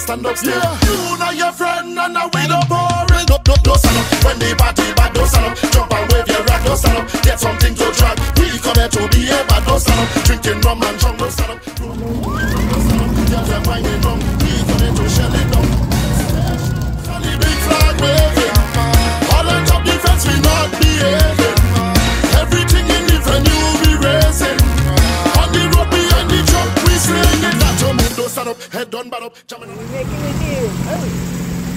stand up still. You know your friend and now we don't boring. Don't stand up when the party bad. Don't stand up, jump and wave your rag. Don't stand up, get something to drag. We come here to be a bad. Don't stand up, drinking rum and drunk. Don't stand up, don't stand up, get your wine rum. We come here to shell it down. The big flag waving, all on top the fence we not behaving. Everything in the venue we raising. On the road behind the truck we singing. That your mood don't stand up, head done bad up. Jamming. Making it here. Oh.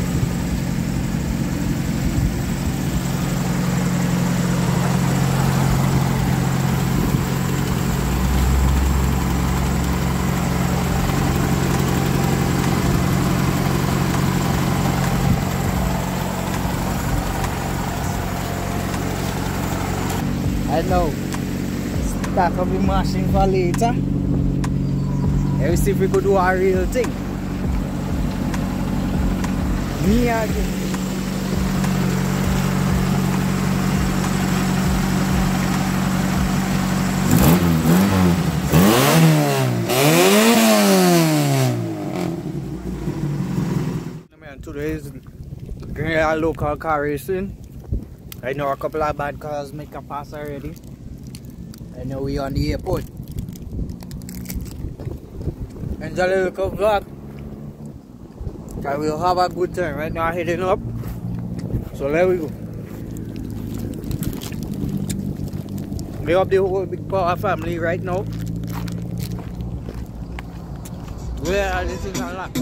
I know. Stack up the machine for later. Let's see if we could do a real thing. Me again. Today is local car racing. I know a couple of bad cars make a pass already. I know we on the airport. Enjoy the little vlog. I will have a good time. Right now heading up. So there we go. We have the whole big power family right now. Where are this is unlocked?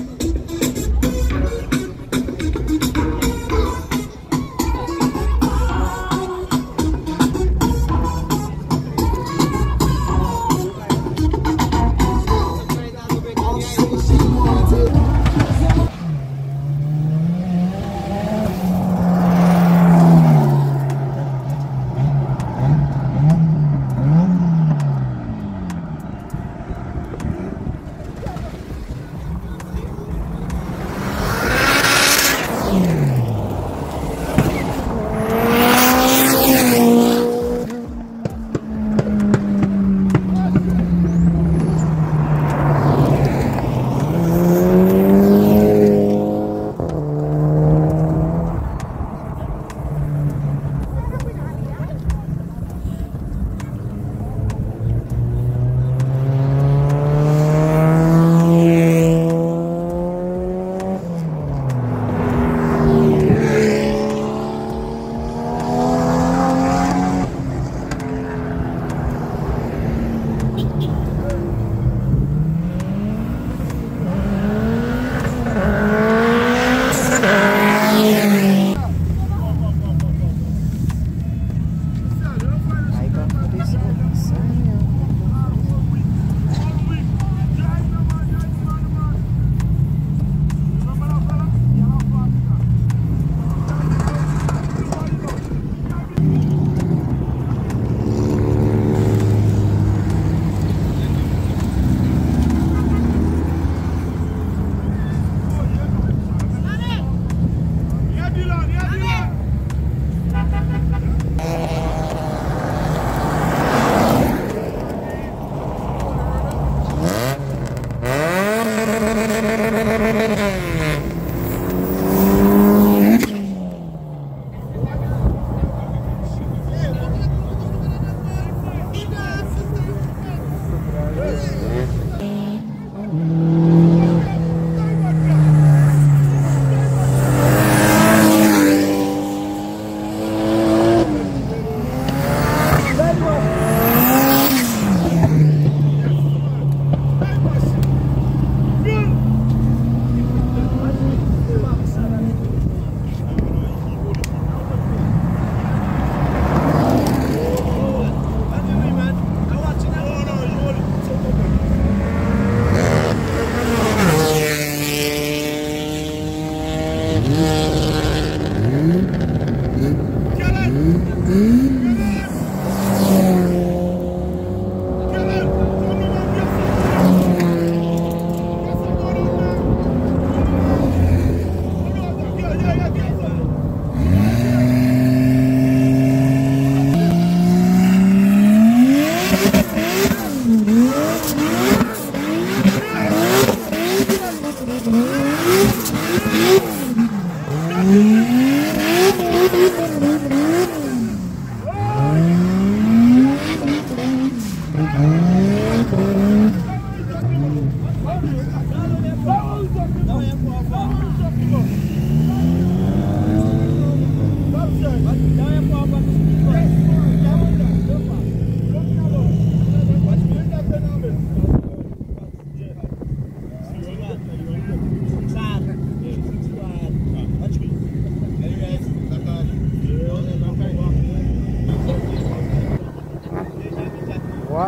What?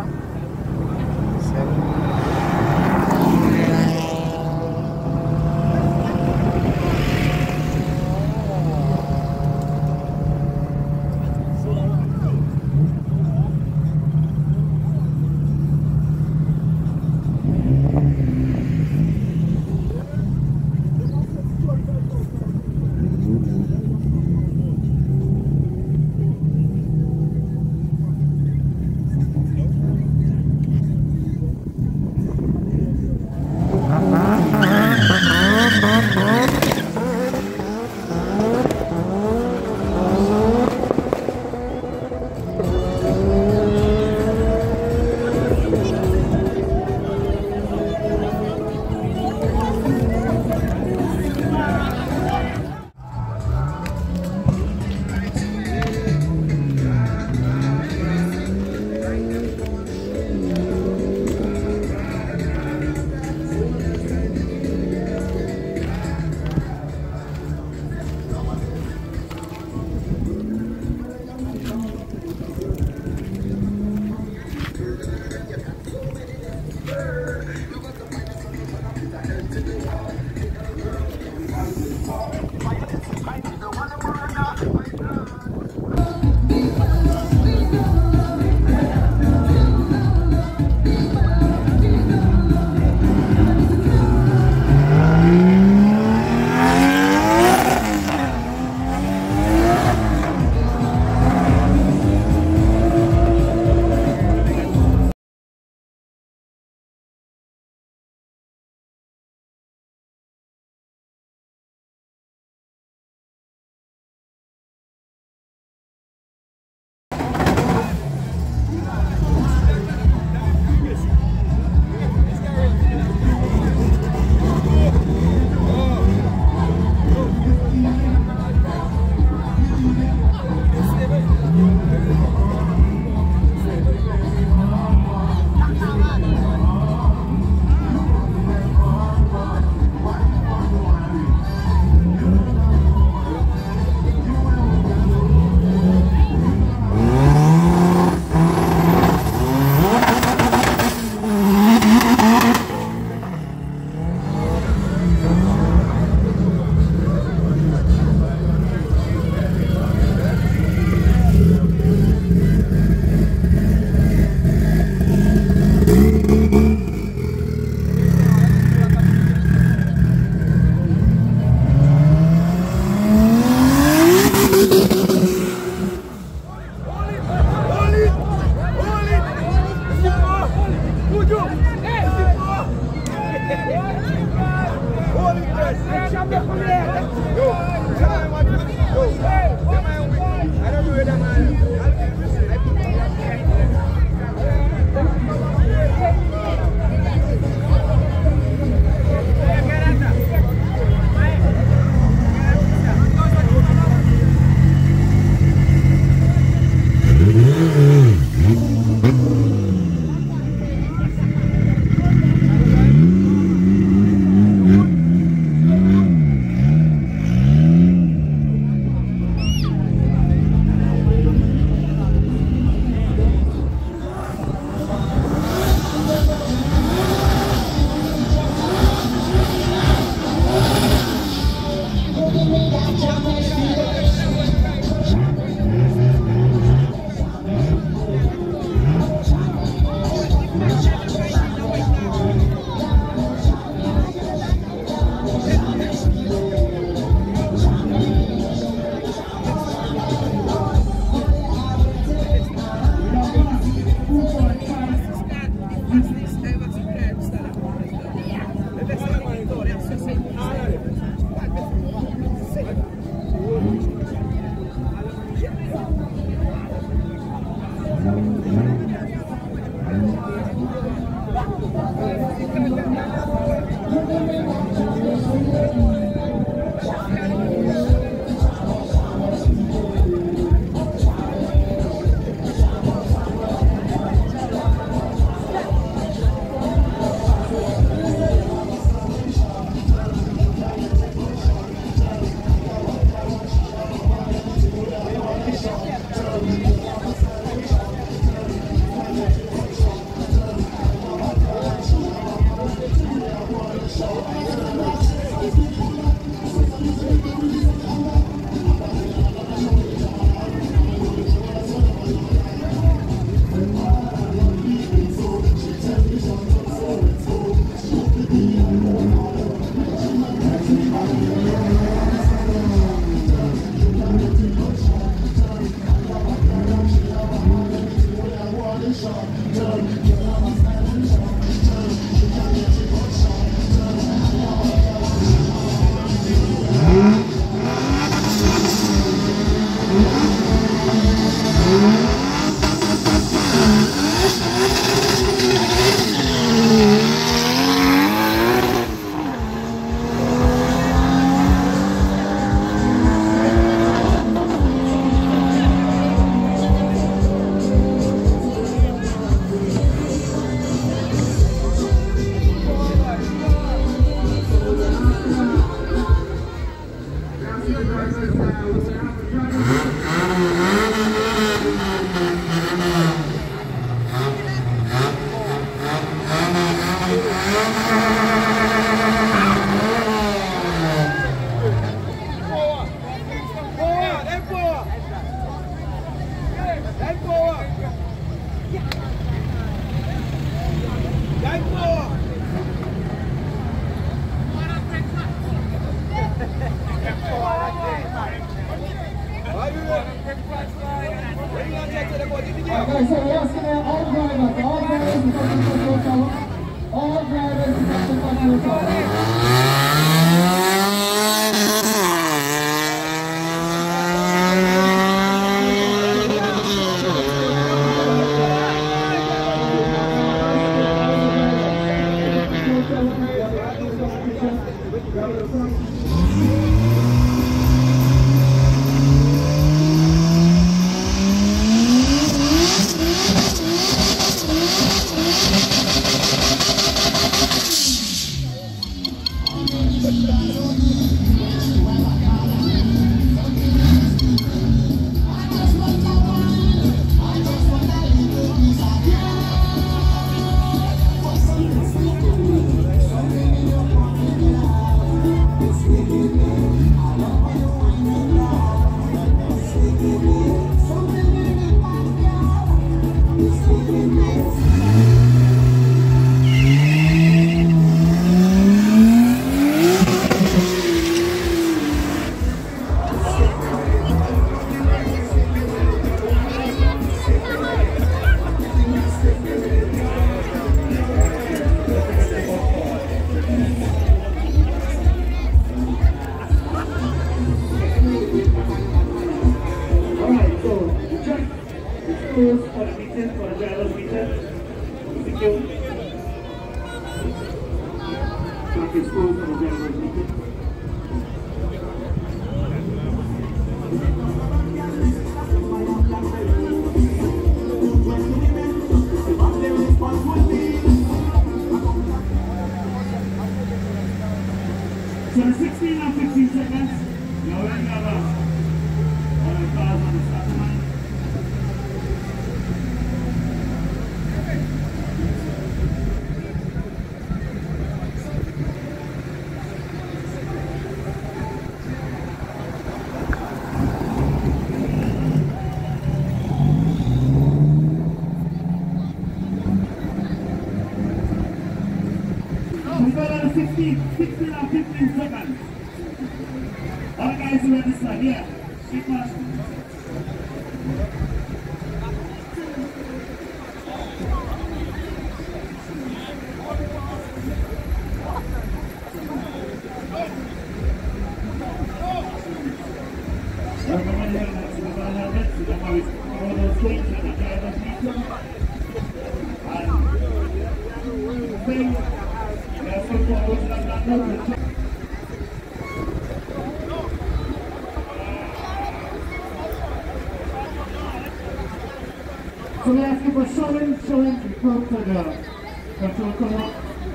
So we ask you for showing, to come to the control tower.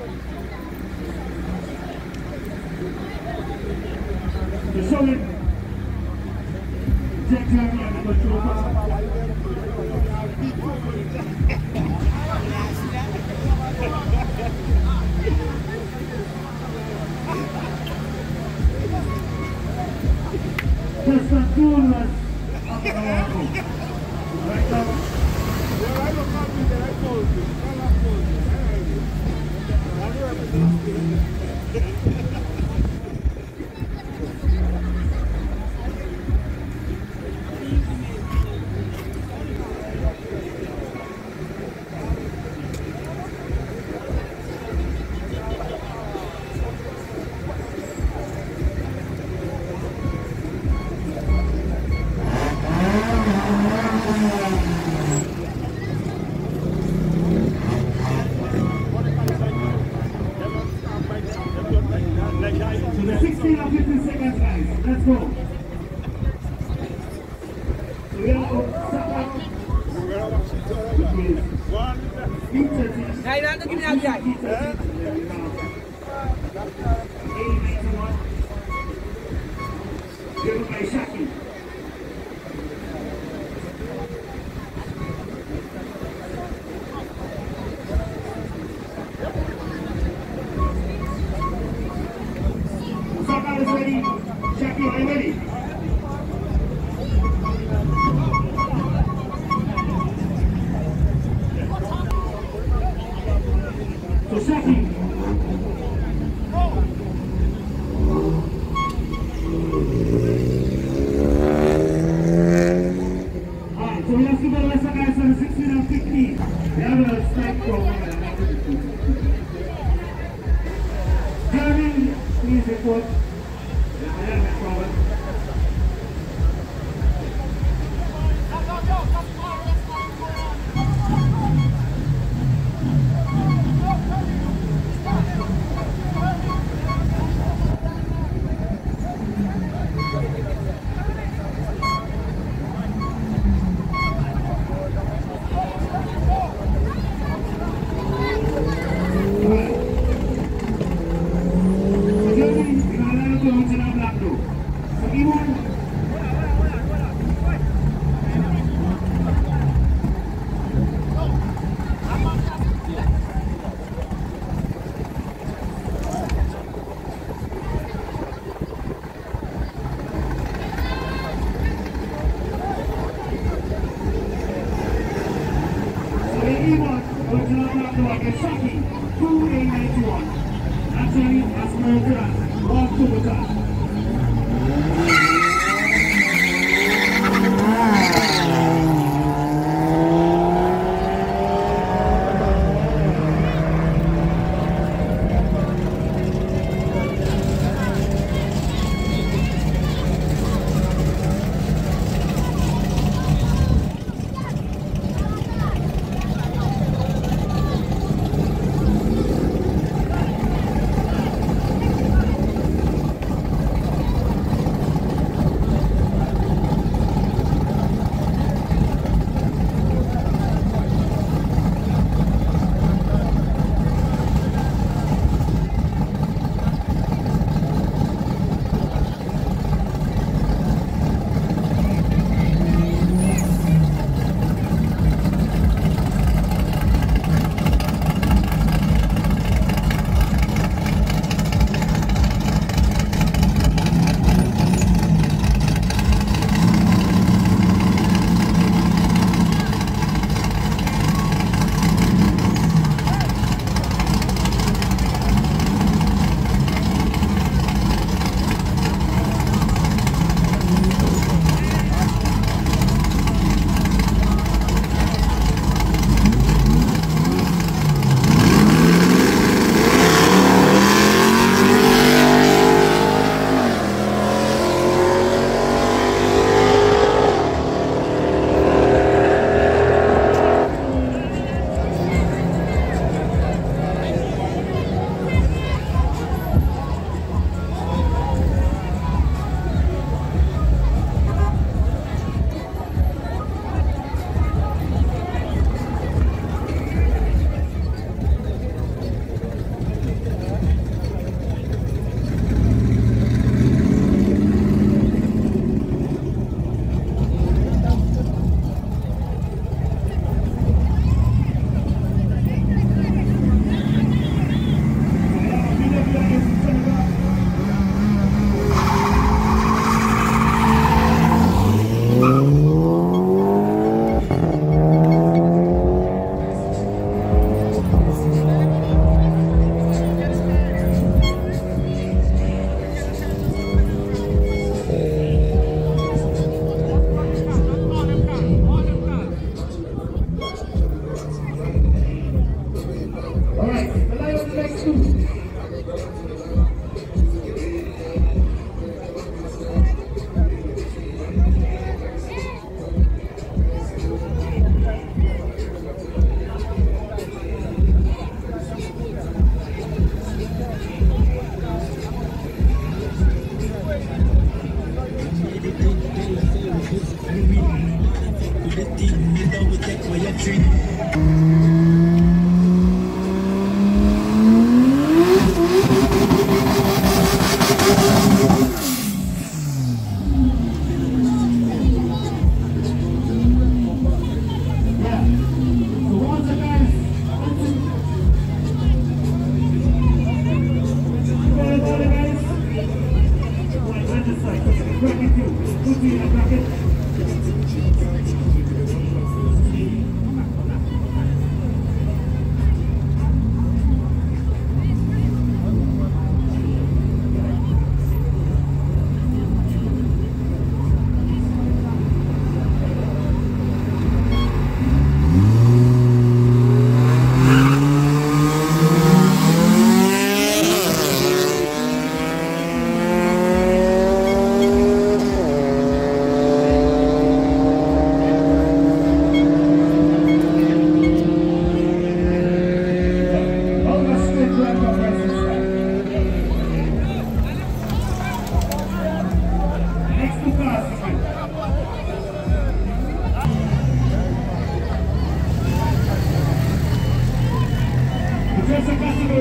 The showing, Jack Jeremy and the control tower. Just a tool us up and around. Right now. I don't know. the 16 or 15 seconds, guys. Let's go. So we are going to start up. Hey, don't give me that guy. Given by Shaki. Saka is ready. Shaki, are you ready? So Shaki. Alright, so we have to go to the guys on 16 and 15. We have a strike program. Jeremy, please report.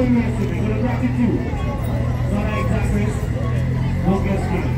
racing, they're going to bracket you. It's not an exact race. Don't get scared.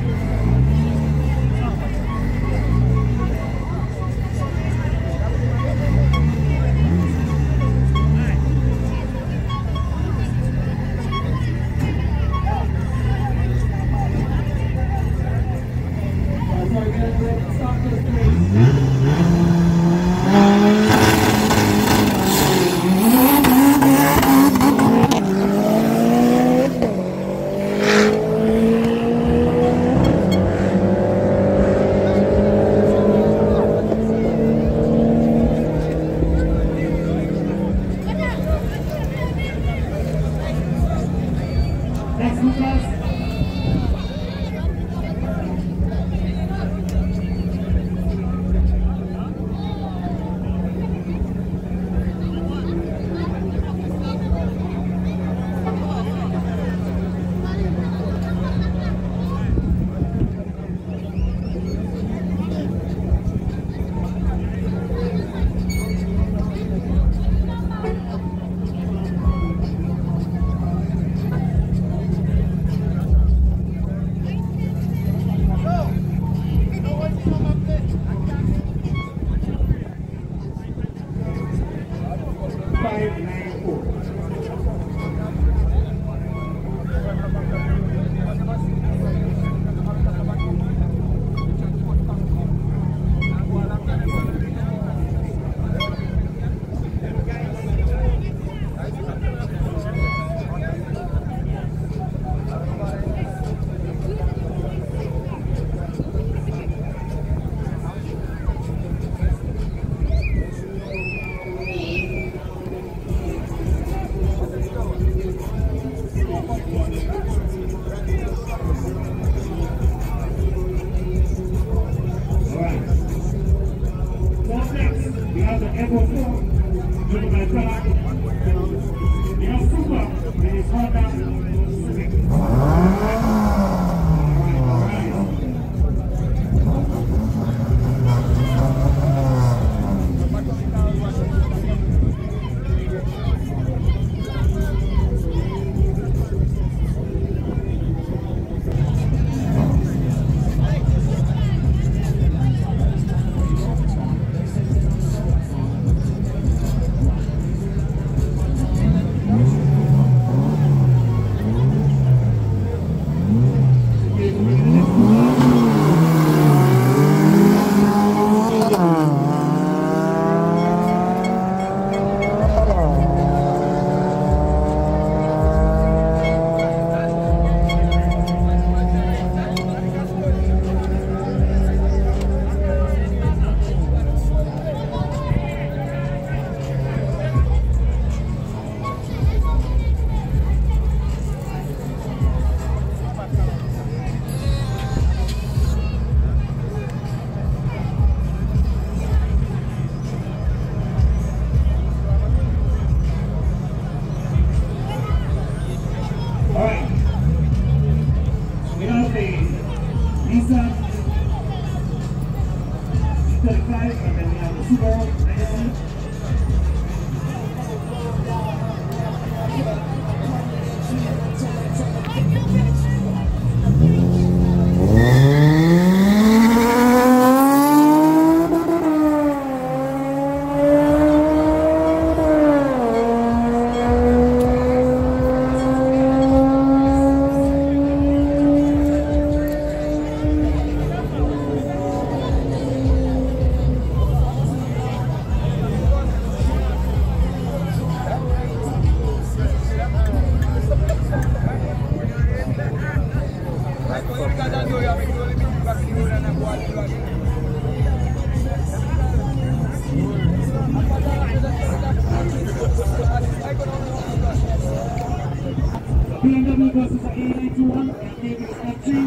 BMW versus the A921 and David F3.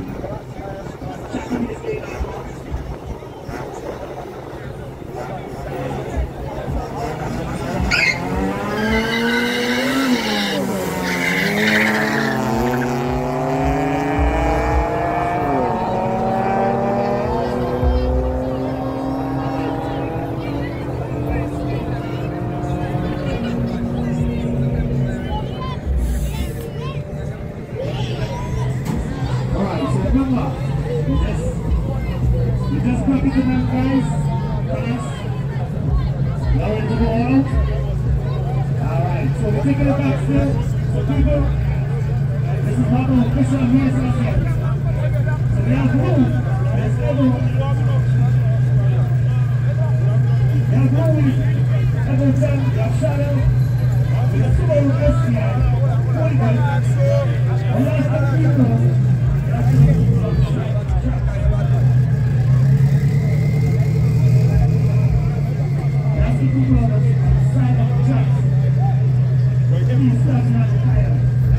Check on this data. gentlemen, guys, you ready to go out? Alright, so we're taking it back still. So people, this is not an official music yet. So we have room. There's no room. We have room. Everton, we have Shadow. We have Subaru STI. Polygon. We have the people. That's the people on the side of the track. He's starting out the tire.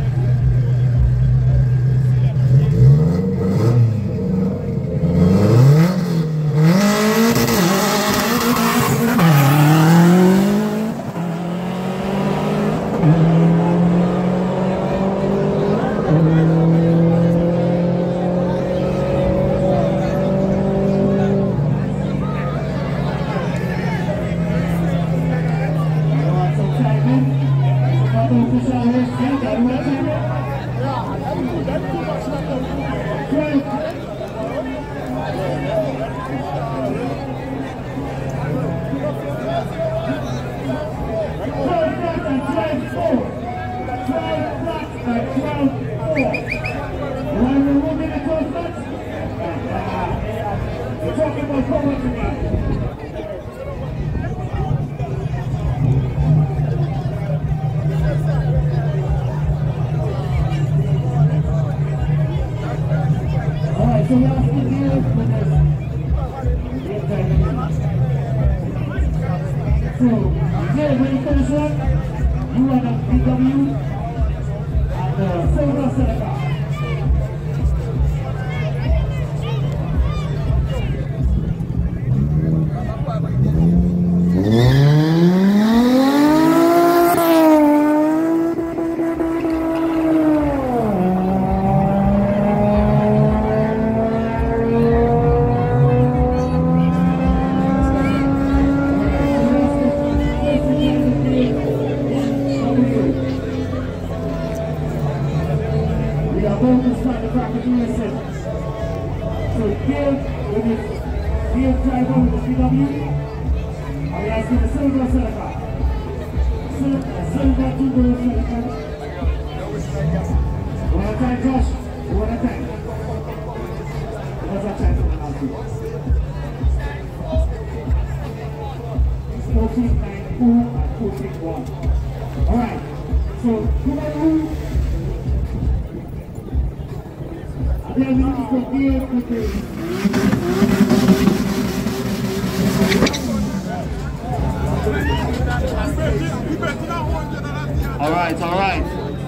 Alright.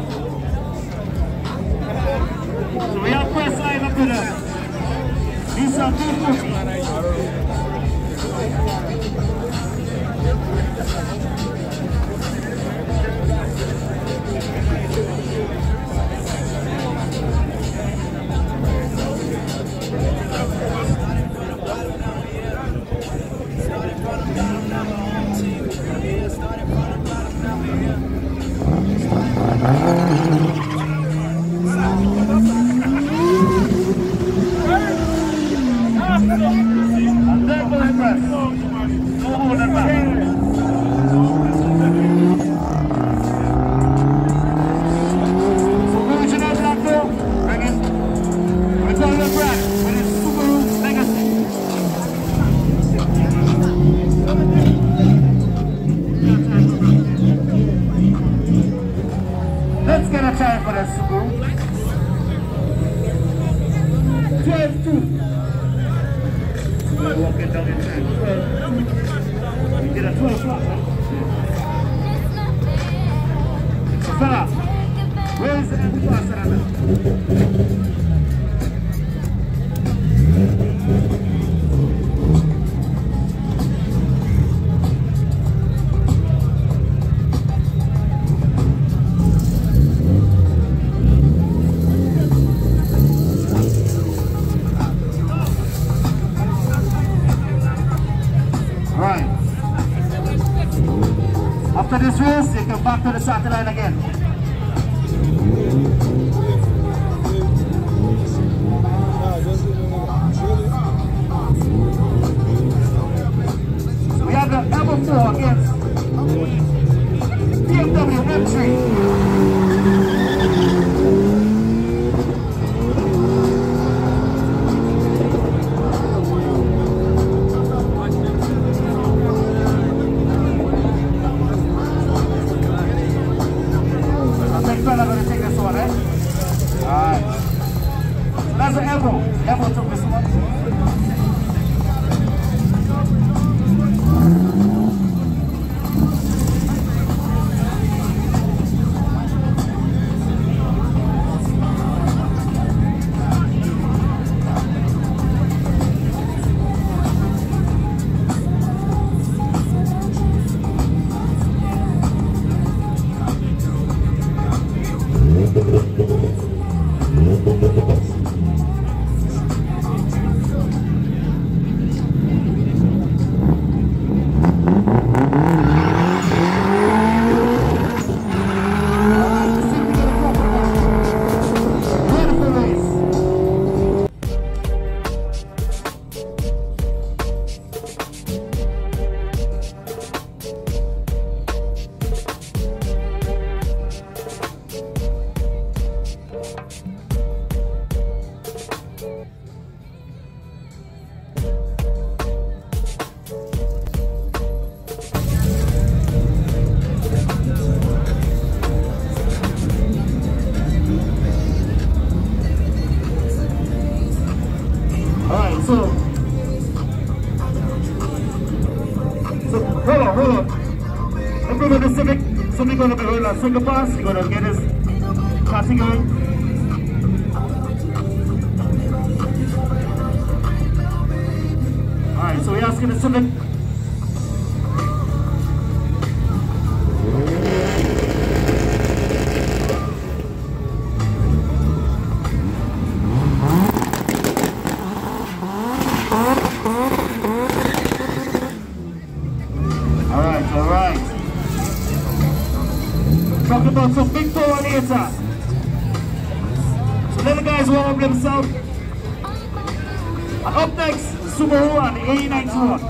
So we have first line up with us. These are people. Let's get a time for that Subaru. 12-2. We're walking down in time. 12-2. We did a 12 o'clock. So fella, where is the empty pastor? After this race, you come back to the starting line again. big fella gonna take this one, eh? Alright. That's an elbow. Elbow took this one. Hold on. Let's go to the Civic. Somebody's going to be holding a single pass. He's going to get his passing going. Alright, so we're asking the Civic. Alright. Talking about some big power later. So let the guys warm up themselves. And up next, Subaru and the AE91.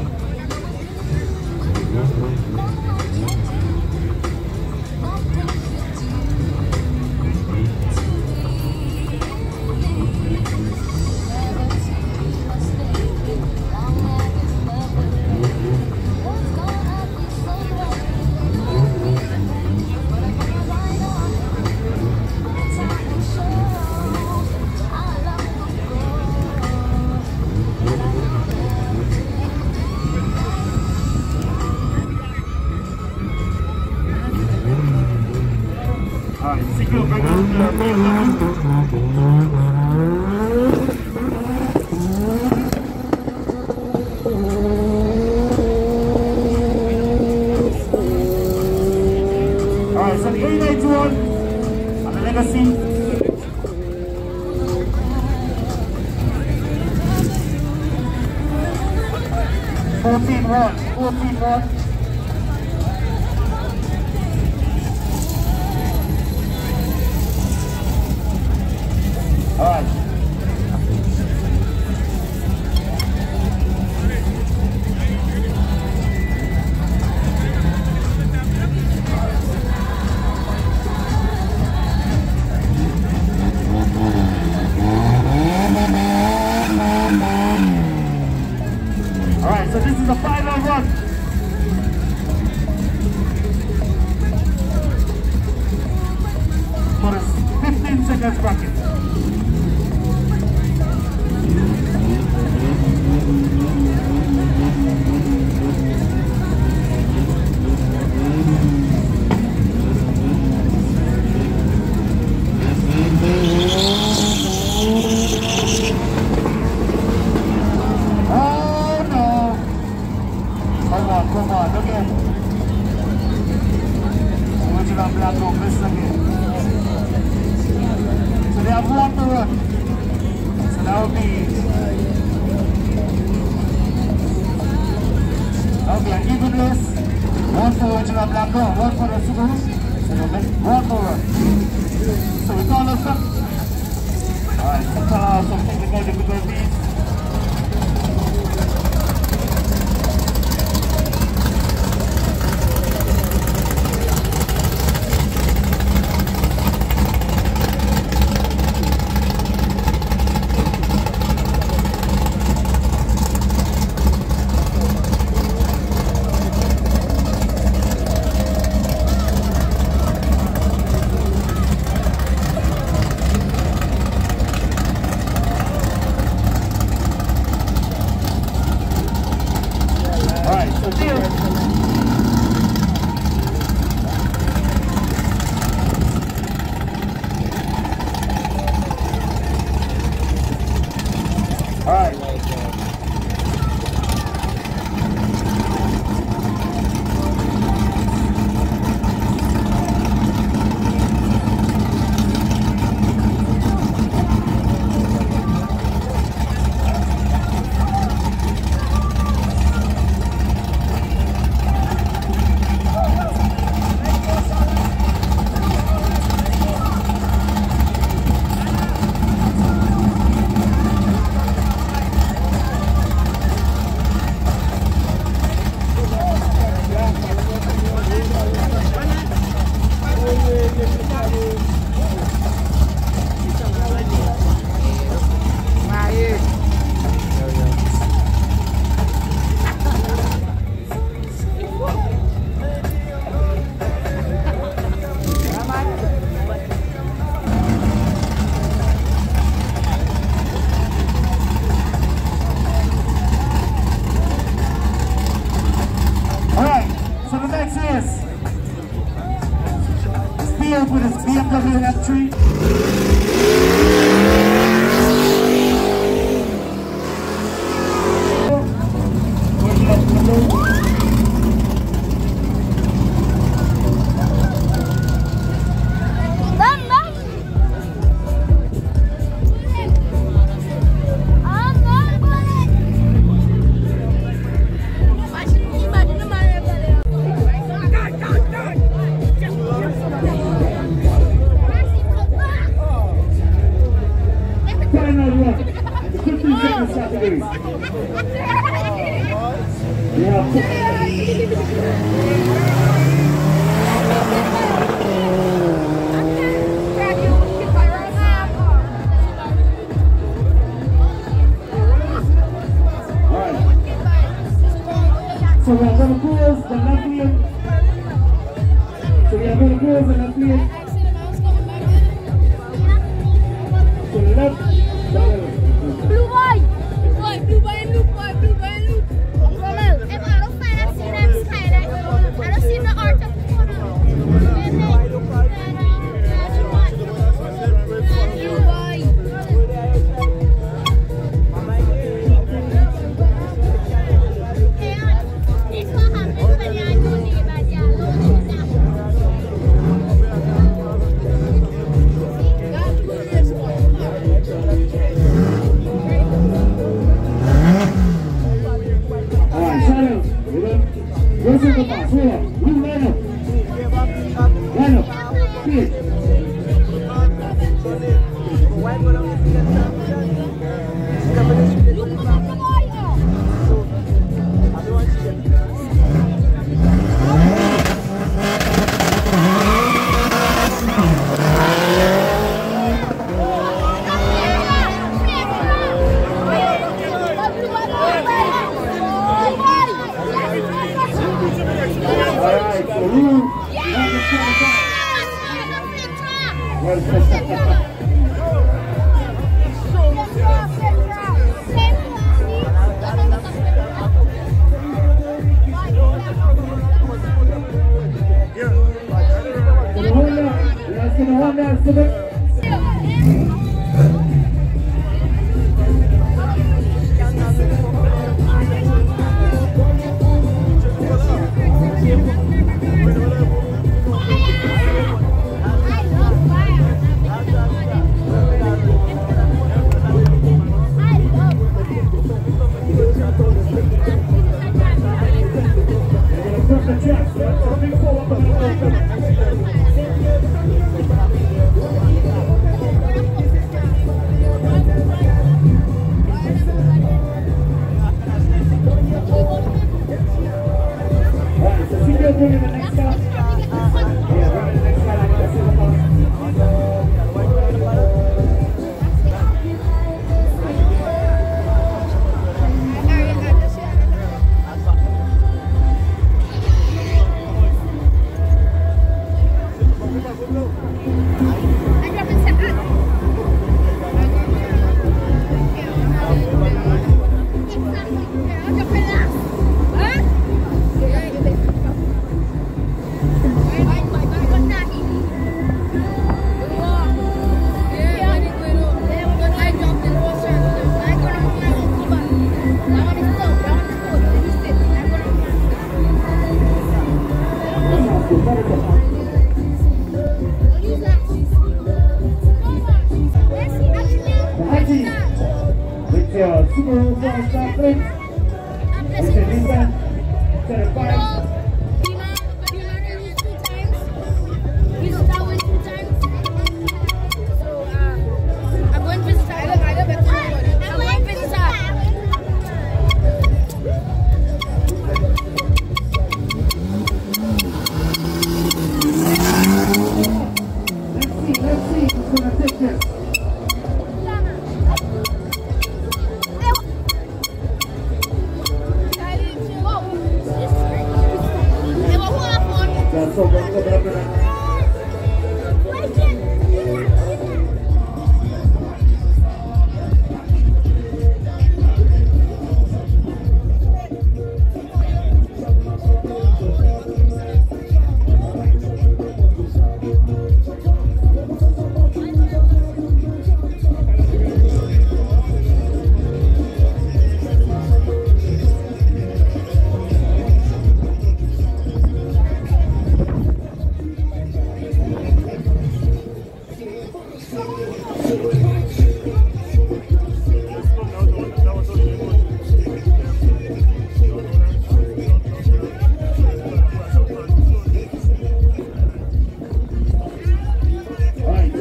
Alright, so the AE91 and the Legacy. Fourteen one. Alright. Alright, so this is the final run. For a 15 seconds bracket. Come on, look at original black rope, listen again. So they have one to run. So that would be an even race. One for original black rope, one for the Subaru. So they'll make one to run. So we call us up. Alright, so some technical difficulties. on that tree. So we are going to close the left lane. So we are going to close the left lane. So left, Blue boy, blue boy, blue boy, blue boy, blue. Romel, if I don't find that scene, I'm scared. I don't see the art of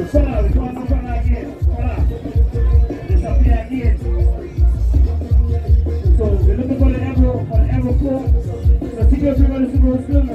Follow, we come to follow again. Follow. Disappear again. So we're looking for the Ever 4. So security everybody to go still.